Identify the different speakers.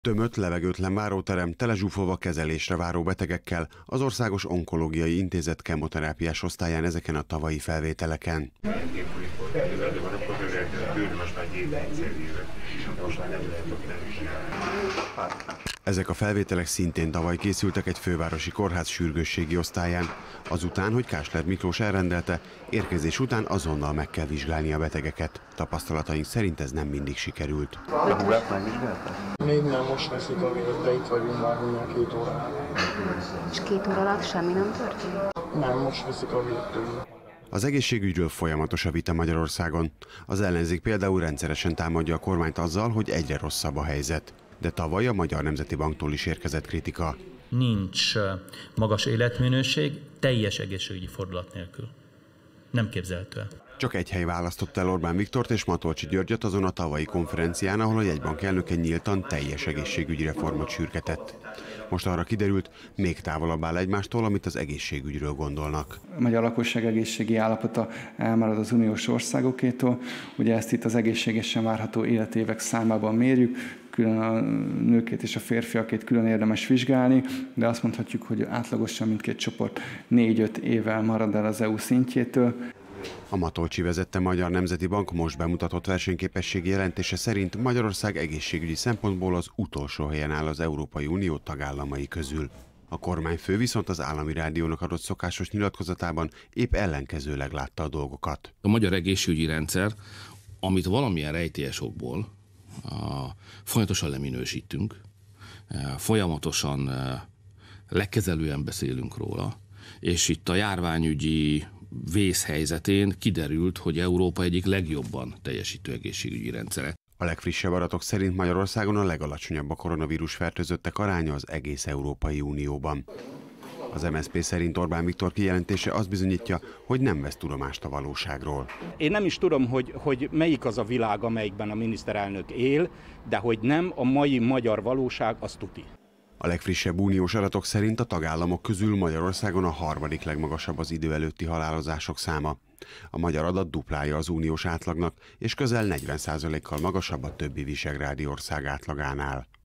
Speaker 1: Tömött, levegőtlen váróterem, telezsúfolva kezelésre váró betegekkel az Országos Onkológiai Intézet kemoterápiás osztályán ezeken a tavalyi felvételeken. Ezek a felvételek szintén tavaly készültek egy fővárosi kórház sürgősségi osztályán. Azután, hogy Kásler Miklós elrendelte, érkezés után azonnal meg kell vizsgálni a betegeket. Tapasztalataink szerint ez nem mindig sikerült.
Speaker 2: A húgát megvizsgálták?
Speaker 3: Még nem, most veszik a vért, de itt vagyunk már mindjárt 2 óra.
Speaker 4: És 2 óra alatt semmi nem történt?
Speaker 3: Nem, most veszik a vért tőle.
Speaker 1: Az egészségügyről folyamatos a vita Magyarországon. Az ellenzék például rendszeresen támadja a kormányt azzal, hogy egyre rosszabb a helyzet. De tavaly a Magyar Nemzeti Banktól is érkezett kritika.
Speaker 5: Nincs magas életminőség teljes egészségügyi fordulat nélkül. Nem képzelhető el.
Speaker 1: Csak egy hely választott el Orbán Viktort és Matolcsy Györgyöt azon a tavalyi konferencián, ahol a jegybank elnöke nyíltan teljes egészségügyi reformot sürgetett. Most arra kiderült, még távolabb áll egymástól, amit az egészségügyről gondolnak.
Speaker 2: A magyar lakosság egészségi állapota elmarad az uniós országokétól. Ugye ezt itt az egészségesen várható életévek számában mérjük, külön a nőkét és a férfiakét külön érdemes vizsgálni, de azt mondhatjuk, hogy átlagosan mindkét csoport 4-5 évvel marad el az EU szintjétől.
Speaker 1: A Matolcsy vezette Magyar Nemzeti Bank most bemutatott versenyképességi jelentése szerint Magyarország egészségügyi szempontból az utolsó helyen áll az Európai Unió tagállamai közül. A kormányfő viszont az Állami Rádiónak adott szokásos nyilatkozatában épp ellenkezőleg látta a dolgokat.
Speaker 6: A magyar egészségügyi rendszer, amit valamilyen rejtélyes okból folyamatosan leminősítünk, folyamatosan lekezelően beszélünk róla, és itt a járványügyi vészhelyzetén kiderült, hogy Európa egyik legjobban teljesítő egészségügyi rendszere.
Speaker 1: A legfrissebb adatok szerint Magyarországon a legalacsonyabb a koronavírus fertőzöttek aránya az egész Európai Unióban. Az MSZP szerint Orbán Viktor kijelentése azt bizonyítja, hogy nem vesz tudomást a valóságról.
Speaker 7: Én nem is tudom, hogy melyik az a világ, amelyikben a miniszterelnök él, de hogy nem a mai magyar valóság, az tuti.
Speaker 1: A legfrissebb uniós adatok szerint a tagállamok közül Magyarországon a harmadik legmagasabb az idő előtti halálozások száma. A magyar adat duplája az uniós átlagnak, és közel 40%-kal magasabb a többi visegrádi ország átlagánál.